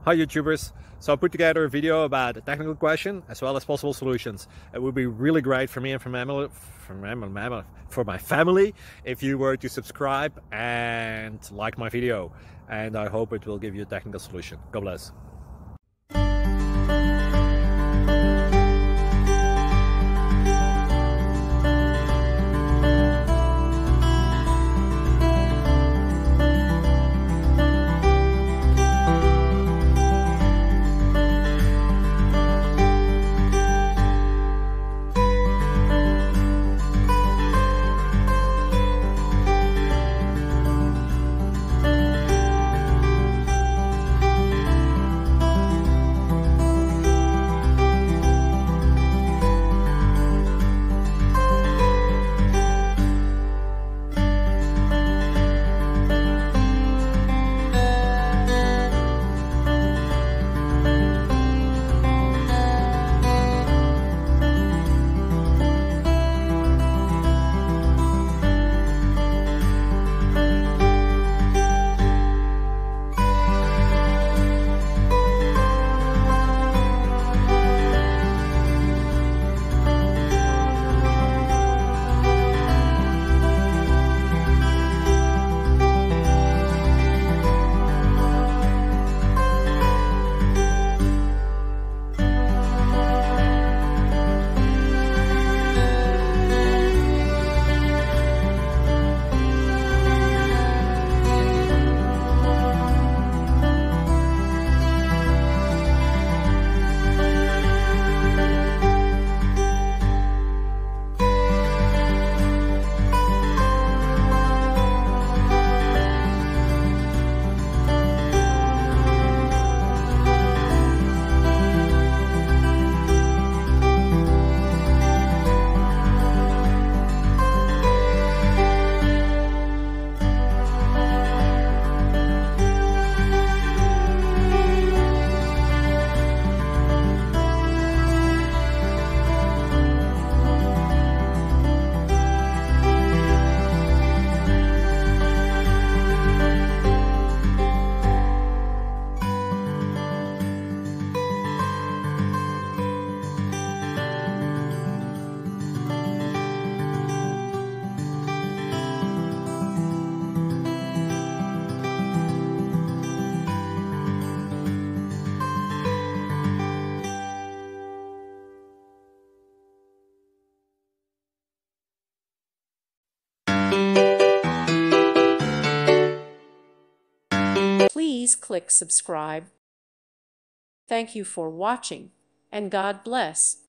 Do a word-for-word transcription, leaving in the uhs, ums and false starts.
Hi YouTubers! So I put together a video about a technical question as well as possible solutions. It would be really great for me and for my family, for my, for my family if you were to subscribe and like my video. And I hope it will give you a technical solution. God bless. Please click subscribe. Thank you for watching, and God bless.